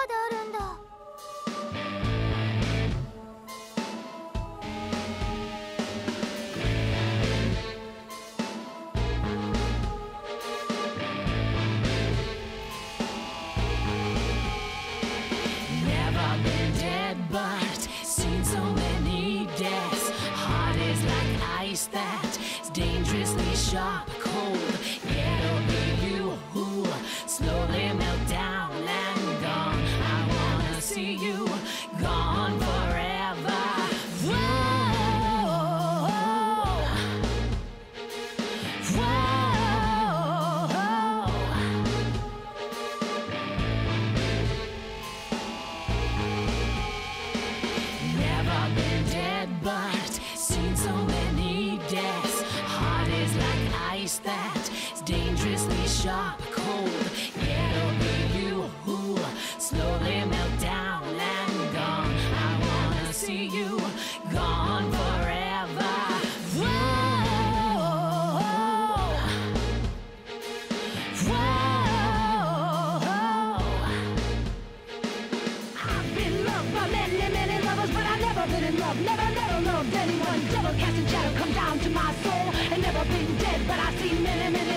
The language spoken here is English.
であるんだ。 Never been dead, but seen so many deaths. Heart is like ice that's dangerously sharp, cold. Yet it'll be you who slowly melt down and gone. I wanna see you gone forever. Whoa, whoa. Never been dead, but seen so many deaths. Heart is like ice that's dangerously sharp, cold. Yet it'll be you who slowly melt down and gone. I wanna see you gone forever. Whoa, whoa. I've been loved by many, many lovers, but I've never been in love. Never loved anyone. Devil casting shadow come down to my soul. And never been dead, but I've seen many, many